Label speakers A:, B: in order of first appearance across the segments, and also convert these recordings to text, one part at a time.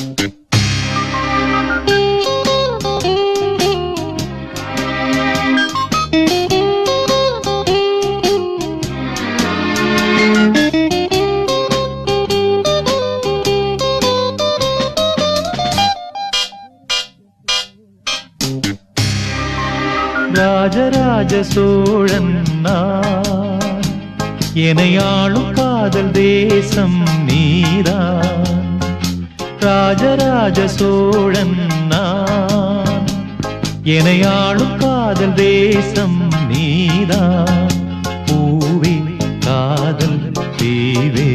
A: ராஜராஜ சோழன் நான், எனையாளும் காதல் தேசம் நீதான். ராஜராஜ சோழன் நான், எனையாளும் காதல் தேசம் நீதான். பூவே காதல் தீவே,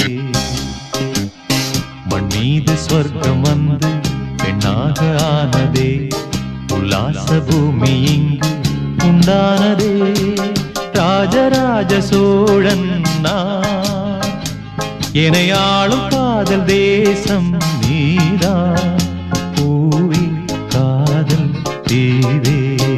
A: மண் மீது ஸ்வர்க்கம் வந்து பெண்ணாக ஆனதே, உல்லாச பூமி இங்கு உண்டானதே. ராஜராஜ சோழன் நான், எனையாளும் காதல் தேசம் நீதான். பூவே காதல் தீவே.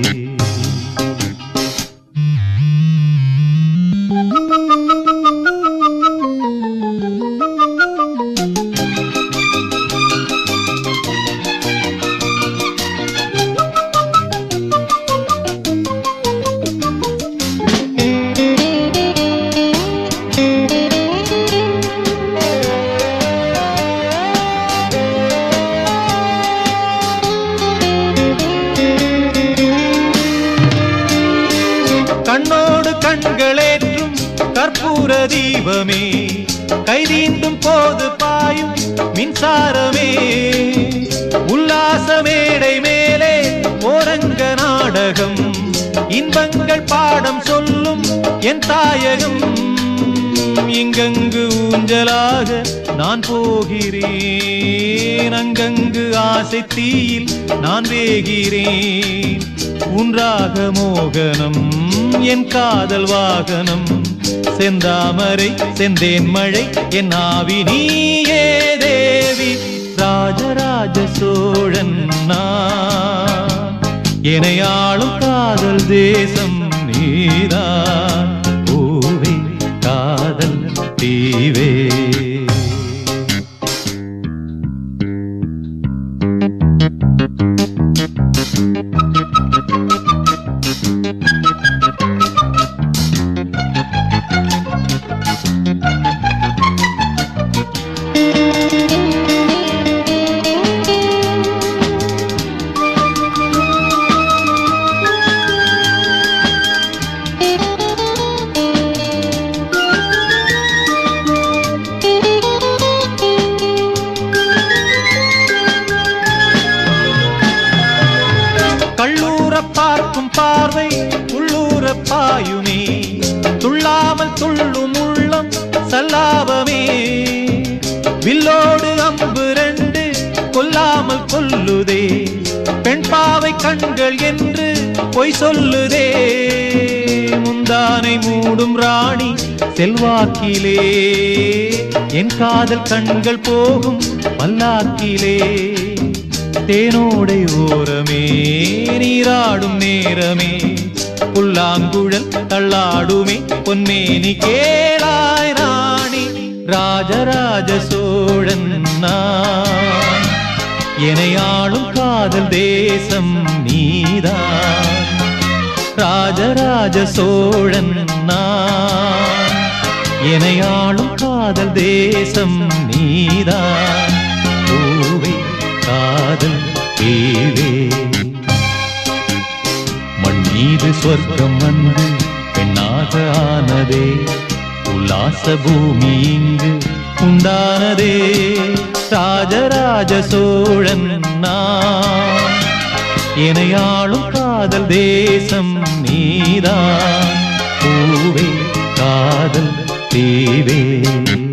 A: கண்ணோடு கண்களேற்றும் கற்பூர தீபமே, கைதீண்டும் போது பாயும் மின்சாரமே, உல்லாச மேடை மேலே ஓரங்க நாடகம், இன்பங்கள் பாடம் சொல்லும் என் தாயகம். இங்கங்கு ஊஞ்சலாக நான் போகிறேன், அங்கங்கு ஆசை தீயில் நான் வேகிறேன். உன்றாக மோகனம் என் காதல் வாகனம், செந்தாமரை செந்தேன் மழை என் ஆவி நீயே தேவி. ராஜராஜ சோழன் நான், எனையாளும் காதல் தேசம் நீதான். பூவே காதல் தீவே. கள்ளூர பார்க்கும் பார்வை உள்ளூர பாயுமே, துள்ளாமல் துள்ளும் உள்ளம் சல்லாபமே. வில்லோடு அம்பு ரெண்டு கொல்லாமல் கொல்லுதே, பெண் பாவை கண்கள் என்று பொய் சொல்லுதே. முந்தானை மூடும் ராணி செல்வாக்கிலே, என் காதல் கண்கள் போகும் பல்லாக்கிலே. தேனோடை ஓரமே நீராடும் நேரமே, புல்லாங்குழல் தள்ளாடுமே பொன்மேனி கேளாய் ராணி. ராஜராஜ சோழன் நான், எனையாளும் காதல் தேசம் நீதான். ராஜராஜ சோழன் நான், எனையாளும் காதல் தேசம் நீதான். பூவே காதல் தீவே, மண் மீது ஸ்வர்க்கம் வந்து பெண்ணாக ஆனதே, உல்லாச பூமி இங்கு உண்டானதே. ராஜராஜ சோழன் நான், எனையாளும் காதல் தேசம் நீதான். பூவே காதல் தீவே.